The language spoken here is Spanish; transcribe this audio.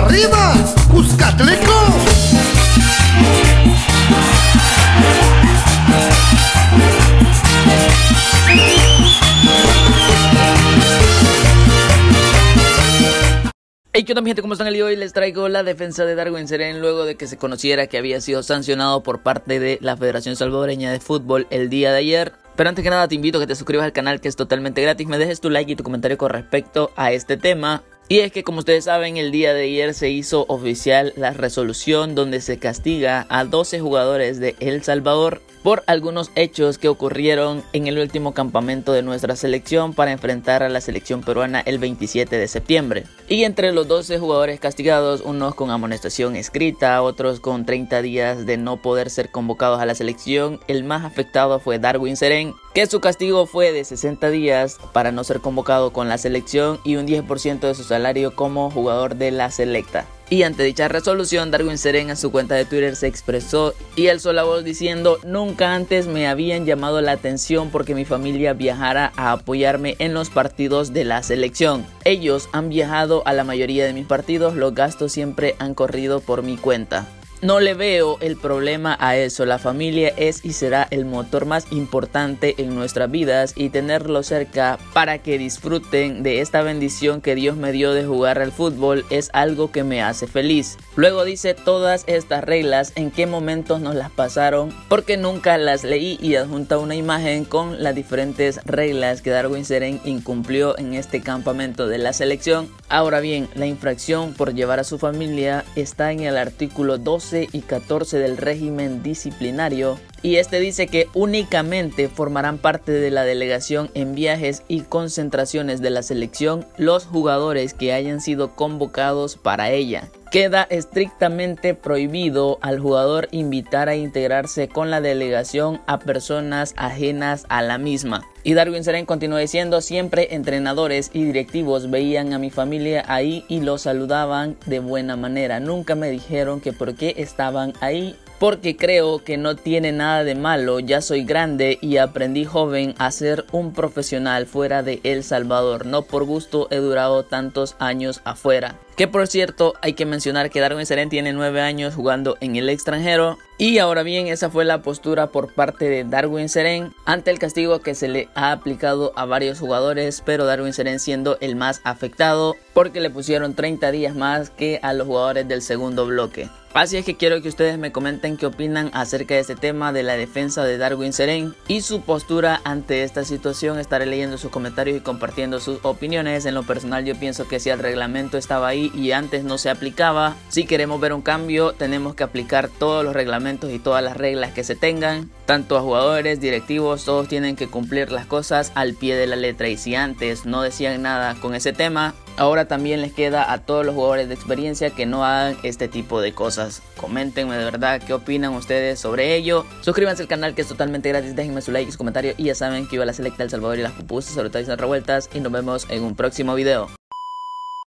arriba, Cuscatleco. Hey, ¿qué onda, mi gente? ¿Cómo están el día de hoy? Les traigo la defensa de Darwin Cerén luego de que se conociera que había sido sancionado por parte de la Federación Salvadoreña de Fútbol el día de ayer. Pero antes que nada te invito a que te suscribas al canal, que es totalmente gratis, me dejes tu like y tu comentario con respecto a este tema. Y es que, como ustedes saben, el día de ayer se hizo oficial la resolución donde se castiga a 12 jugadores de El Salvador por algunos hechos que ocurrieron en el último campamento de nuestra selección para enfrentar a la selección peruana el 27 de septiembre. Y entre los 12 jugadores castigados, unos con amonestación escrita, otros con 30 días de no poder ser convocados a la selección, el más afectado fue Darwin Cerén, que su castigo fue de 60 días para no ser convocado con la selección y un 10% de su salario como jugador de la selecta. Y ante dicha resolución, Darwin Cerén en su cuenta de Twitter se expresó y alzó la voz diciendo: nunca antes me habían llamado la atención porque mi familia viajara a apoyarme en los partidos de la selección. Ellos han viajado a la mayoría de mis partidos, los gastos siempre han corrido por mi cuenta. No le veo el problema a eso, la familia es y será el motor más importante en nuestras vidas y tenerlo cerca para que disfruten de esta bendición que Dios me dio de jugar al fútbol es algo que me hace feliz. Luego dice: todas estas reglas, ¿en qué momentos nos las pasaron? Porque nunca las leí, y adjunta una imagen con las diferentes reglas que Darwin Cerén incumplió en este campamento de la selección. Ahora bien, la infracción por llevar a su familia está en el artículo 12 y 14 del régimen disciplinario, y este dice que únicamente formarán parte de la delegación en viajes y concentraciones de la selección los jugadores que hayan sido convocados para ella. Queda estrictamente prohibido al jugador invitar a integrarse con la delegación a personas ajenas a la misma. Y Darwin Cerén continúa diciendo: siempre entrenadores y directivos veían a mi familia ahí y los saludaban de buena manera. Nunca me dijeron que por qué estaban ahí, porque creo que no tiene nada de malo. Ya soy grande y aprendí joven a ser un profesional fuera de El Salvador. No por gusto he durado tantos años afuera. Que por cierto, hay que mencionar que Darwin Cerén tiene 9 años jugando en el extranjero. Y ahora bien, esa fue la postura por parte de Darwin Cerén ante el castigo que se le ha aplicado a varios jugadores, pero Darwin Cerén siendo el más afectado porque le pusieron 30 días más que a los jugadores del segundo bloque. Así es que quiero que ustedes me comenten qué opinan acerca de este tema de la defensa de Darwin Cerén y su postura ante esta situación. Estaré leyendo sus comentarios y compartiendo sus opiniones. En lo personal, yo pienso que si el reglamento estaba ahí y antes no se aplicaba, si queremos ver un cambio tenemos que aplicar todos los reglamentos y todas las reglas que se tengan, tanto a jugadores, directivos, todos tienen que cumplir las cosas al pie de la letra. Y si antes no decían nada con ese tema, ahora también les queda a todos los jugadores de experiencia que no hagan este tipo de cosas. Coméntenme de verdad qué opinan ustedes sobre ello. Suscríbanse al canal, que es totalmente gratis. Déjenme su like y su comentario. Y ya saben que iba a la selecta El Salvador y las pupusas, sobre todo y revueltas. Y nos vemos en un próximo video.